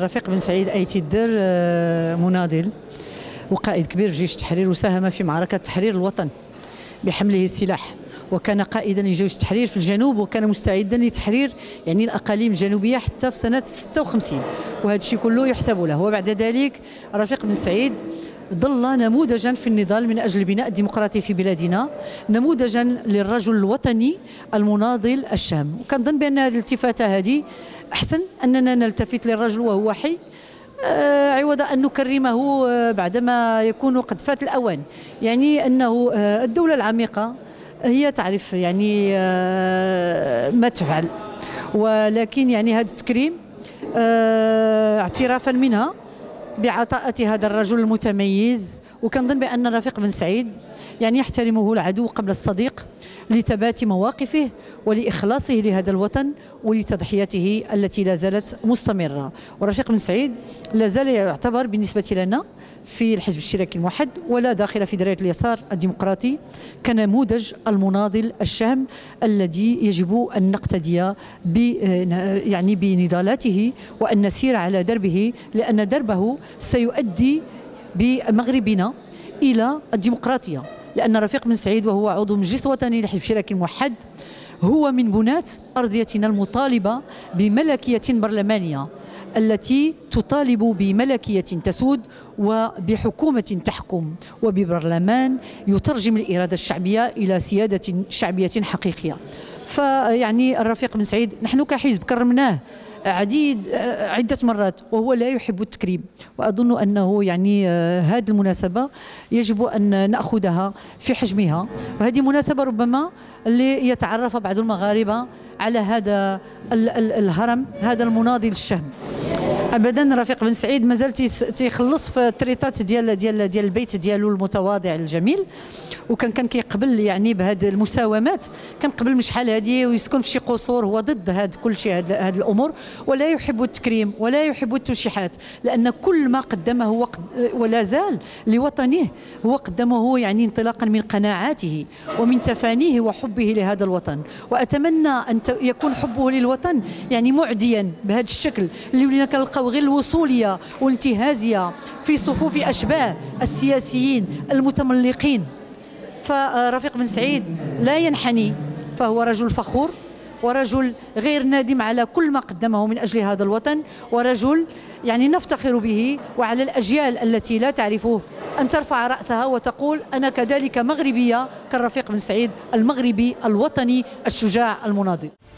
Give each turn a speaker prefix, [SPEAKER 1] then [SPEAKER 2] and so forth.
[SPEAKER 1] رفيق بن سعيد أيتي الدر مناضل وقائد كبير في جيش التحرير، وساهم في معركة تحرير الوطن بحمله السلاح، وكان قائدا لجيش التحرير في الجنوب، وكان مستعدا لتحرير يعني الأقاليم الجنوبية حتى في سنة 56، وهذا الشيء كله يحسب له. وبعد ذلك رفيق بن سعيد ظل نموذجا في النضال من أجل بناء الديمقراطية في بلادنا، نموذجا للرجل الوطني المناضل الشام. وكنظن بأن هذه الالتفاتة هذه أحسن أننا نلتفت للرجل وهو حي، عوض أن نكرمه بعدما يكون قد فات الأوان. يعني أنه الدولة العميقة هي تعرف يعني ما تفعل، ولكن يعني هذا التكريم اعترافا منها بعطاءة هذا الرجل المتميز. وكنظن بأن رفيق بن سعيد يعني يحترمه العدو قبل الصديق لثبات مواقفه ولإخلاصه لهذا الوطن ولتضحيته التي لا زالت مستمرة. ورفيق بن سعيد لا زال يعتبر بالنسبة لنا في الحزب الاشتراكي الموحد ولا داخل في دائرة اليسار الديمقراطي كنموذج المناضل الشهم الذي يجب أن نقتدي يعني بنضالاته وأن نسير على دربه، لأن دربه سيؤدي بمغربنا إلى الديمقراطية. لأن رفيق بن سعيد وهو عضو مجلس وطني للحزب الاشتراكي الموحد هو من بناة أرضيتنا المطالبة بملكية برلمانية التي تطالب بملكية تسود وبحكومة تحكم وببرلمان يترجم الإرادة الشعبية إلى سيادة شعبية حقيقية. فيعني الرفيق بن سعيد نحن كحزب كرمناه عدة مرات وهو لا يحب التكريم، وأظن أنه يعني هذه المناسبة يجب أن نأخذها في حجمها، وهذه مناسبة ربما ليتعرف بعض المغاربة على هذا الهرم، هذا المناضل الشهم. ابدا رفيق بن سعيد مازال تيخلص في التريطات ديال البيت ديالو المتواضع الجميل، وكان كيقبل يعني بهذه المساومات، كان قبل من شحال هذه ويسكن في شي قصور، هو ضد هذا كل شيء، هذه الامور، ولا يحب التكريم ولا يحب التوشيحات، لان كل ما قدمه هو ولا زال لوطنه هو قدمه يعني انطلاقا من قناعاته ومن تفانيه وحبه لهذا الوطن. واتمنى ان يكون حبه للوطن يعني معديا بهذا الشكل اللي ولينا كنلقاو غير الوصوليه والانتهازيه في صفوف اشباه السياسيين المتملقين. فرفيق بن سعيد لا ينحني، فهو رجل فخور ورجل غير نادم على كل ما قدمه من أجل هذا الوطن، ورجل يعني نفتخر به، وعلى الأجيال التي لا تعرفه أن ترفع رأسها وتقول أنا كذلك مغربية كالرفيق بن سعيد المغربي الوطني الشجاع المناضل.